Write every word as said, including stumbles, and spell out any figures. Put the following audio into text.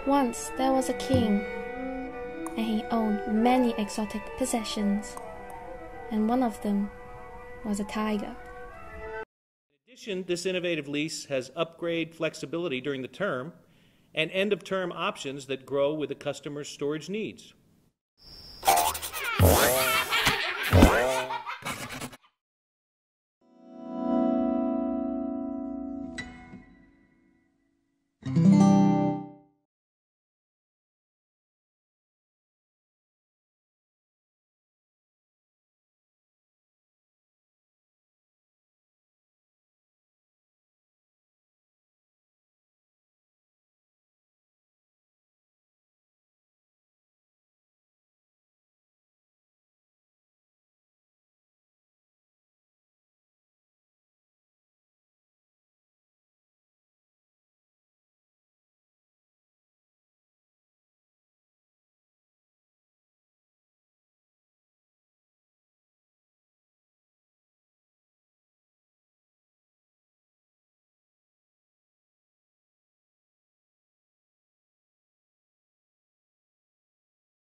Once there was a king, and he owned many exotic possessions, and one of them was a tiger. In addition, this innovative lease has upgrade flexibility during the term and end-of-term options that grow with the customer's storage needs.